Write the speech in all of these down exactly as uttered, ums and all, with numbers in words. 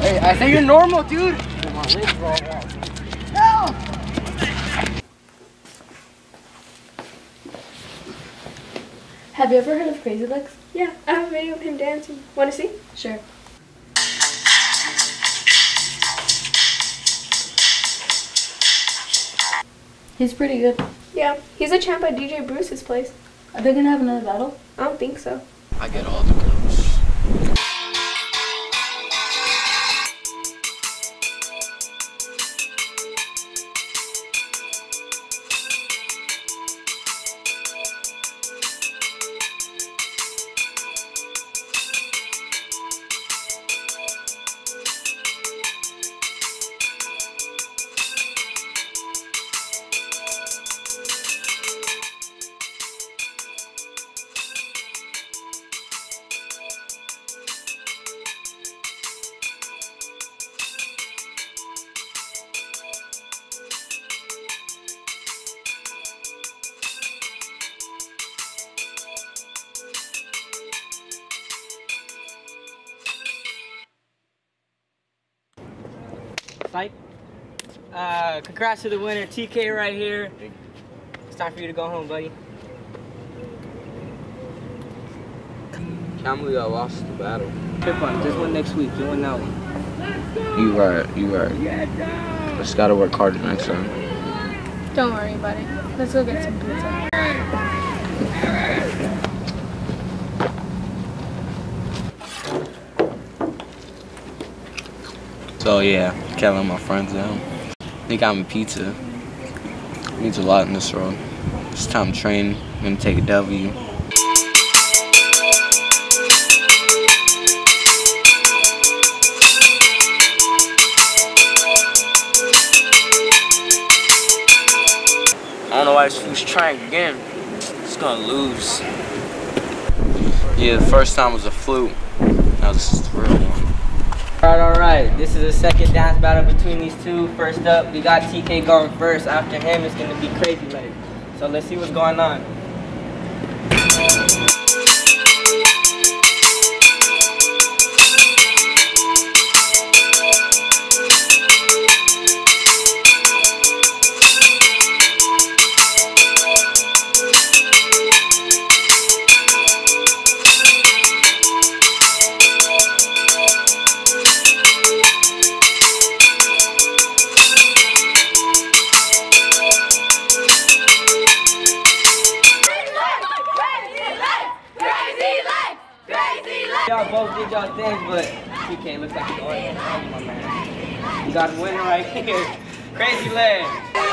Hey, I say you're normal, dude. My legs are all wrong. Help! Have you ever heard of Crazy Legs? Yeah, I have a video of him dancing. Want to see? Sure. He's pretty good. Yeah, he's a champ at D J Bruce's place. Are they gonna have another battle? I don't think so. I get all the girls. Psych. Uh, congrats to the winner, T K right here. It's time for you to go home, buddy. Can't believe I lost the battle. Trip on, just win next week. You win that one. You right, you right. Just gotta work harder next time. Don't worry about it. Let's go get some pizza. So yeah, Kevin and my friends down. They got me pizza. It means a lot in this road. It's time to train. I'm gonna take a W. I don't know why this fool's trying again. It's gonna lose. Yeah, the first time was a fluke. Now this is the real one. Alright, alright. This is the second dance battle between these two. First up, we got T K going first. After him, it's gonna be Crazy Legs. So let's see what's going on. Y'all both did y'all things, but T K looks like he's going on, my man. You got a winner right here. Crazy Legs.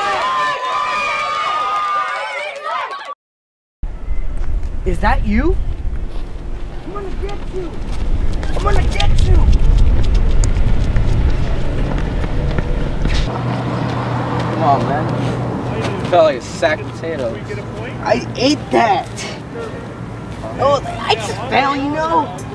Is that you? I'm gonna get you. I'm gonna get you. Come on, man. Felt like a sack of potatoes. I ate that. Oh, I just fell, you know.